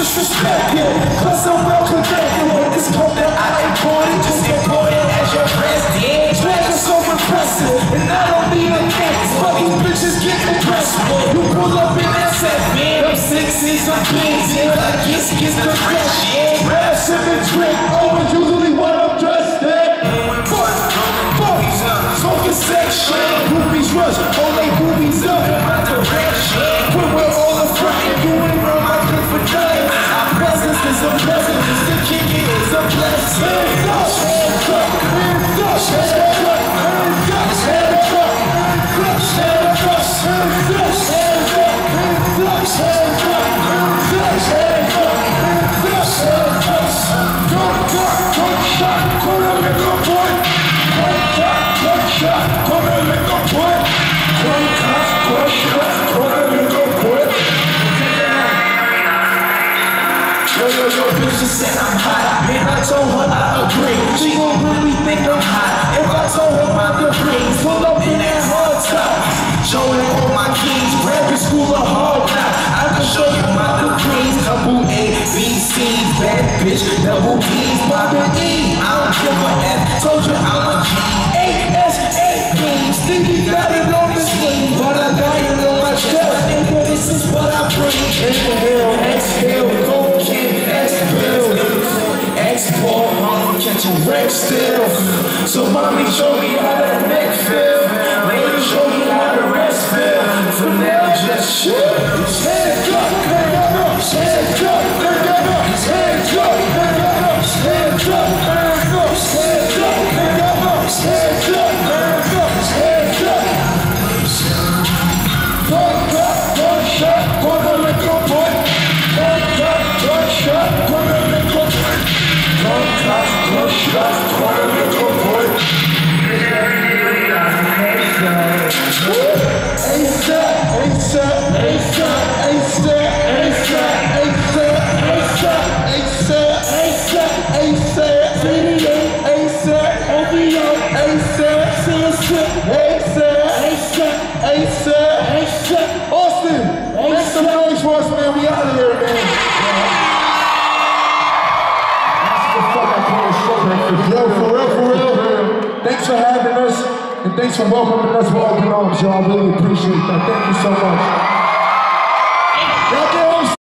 disrespected, cause I'm well connected with this pump that I imported, just important as your friends did. Swagger so impressive, and I don't need a case, but these bitches get impressed with. You pull up in that set, man, them 6's and beans, yeah, like gets the fresh, yeah. Rap, sip and drink, over usually what I'm dressed in. Smoking section, groupies rush, all they boobies up in my direction. When we're all in front and you ain't run my good for nothing. Our presence is a present, just to kick it is a blessing. Hands up, hands up, hands up, hands up, hands up, hands up, hands up, hands up, hands up, hands up, hands up, hands up, hands up, hands up. Don't shot, come on, make a point. One shot, come and make a point. One shot, come and make a point. Yo, bitch just said I'm hot. Man, I told her I agree. She gon' really think I'm hot if I told her about the rings. Pull up in that hard top, showing all my keys. Rapping school of hard knock. I can show you my degrees. Couple A, B, C, bad bitch, double B's, Bobby E. I don't give a F. Told you I'm a G. Sticky got it on the sleeve, but I got it on my chest. Nigga, this is what I bring. Inhale, exhale, cocaine, exhale. Export, I'm catch a wreck still. So mommy, show me how that neck feel. Later, show me how the rest feel. For now, just chill. Hands up, hands up, hands up, hands up, hands up, hands up, hands up, hands up, hands up, hands up. One shot, gonna make a point. One shot, gonna make a point. One shot, gonna make a point. ASAP, ASAP, ASAP, ASAP, ASAP, ASAP, ASAP, ASAP, ASAP, video, ASAP, OVO, ASAP, ASAP, ASAP, ASAP, ASAP. Austin, make some noise for us, man. We out of here, man. Yo, for real. Thanks for having us, and thanks for welcoming us with open arms, y'all. I really appreciate that. Thank you so much.